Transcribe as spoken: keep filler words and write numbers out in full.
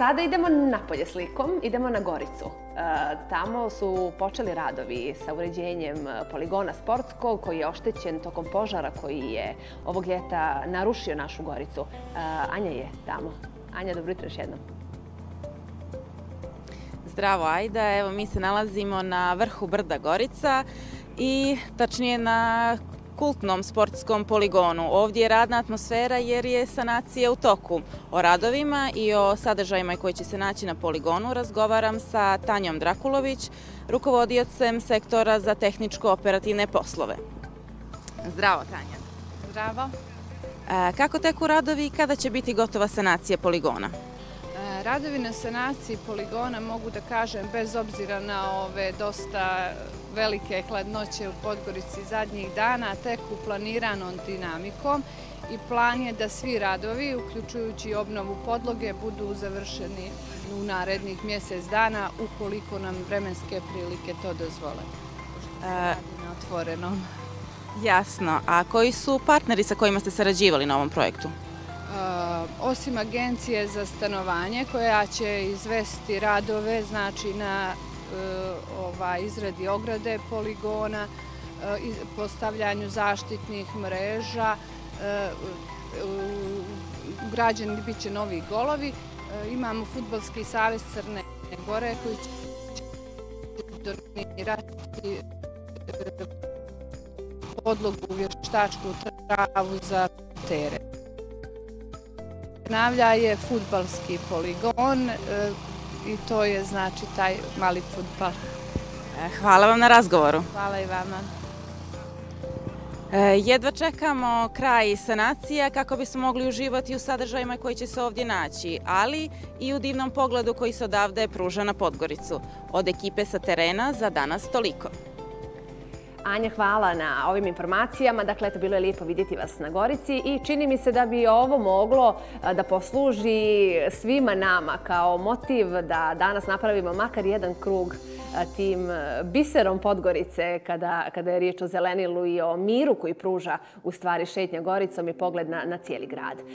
sada idemo napolje slikom, idemo na Goricu. Tamo su počeli radovi sa uređenjem poligona sportskog koji je oštećen tokom požara koji je ovog ljeta narušio našu Goricu. Anja je tamo. Anja, dobro jutro još jednom. Zdravo, Ajda. Evo, mi se nalazimo na vrhu brda Gorica i tačnije na kultnom sportskom poligonu. Ovdje je radna atmosfera jer je sanacija u toku. O radovima i o sadržajima koji će se naći na poligonu razgovaram sa Tanjom Drakulović, rukovodiocem sektora za tehničko-operativne poslove. Zdravo, Tanja. Zdravo. Kako teku radovi i kada će biti gotova sanacija poligona? Radovi na sanaciji poligona, mogu da kažem, bez obzira na ove dosta velike hladnoće u Podgorici zadnjih dana, teku planiranom dinamikom i plan je da svi radovi, uključujući obnovu podloge, budu završeni u narednih mjesec dana, ukoliko nam vremenske prilike to dozvole. Na otvorenom. Jasno. A koji su partneri sa kojima ste sarađivali na ovom projektu? Osim Agencije za stanovanje koja će izvesti radove, znači na izradi ograde poligona, postavljanju zaštitnih mreža, ugrađeni bit će novi golovi. Imamo Fudbalski savez Crne Gore koji će donirati podlogu vještačku travu za teren. Navlja je fudbalski poligon i to je znači taj mali fudbal. Hvala vam na razgovoru. Hvala i vama. Jedva čekamo kraj sanacija kako bismo mogli uživati u sadržajima koji će se ovdje naći, ali i u divnom pogledu koji se odavde pruža na Podgoricu. Od ekipe sa terena za danas toliko. Anja, hvala na ovim informacijama. Dakle, eto, bilo je lijepo vidjeti vas na Gorici i čini mi se da bi ovo moglo da posluži svima nama kao motiv da danas napravimo makar jedan krug tim biserom Podgorice kada, kada je riječ o zelenilu i o miru koji pruža u stvari šetnja Goricom i pogled na, na cijeli grad.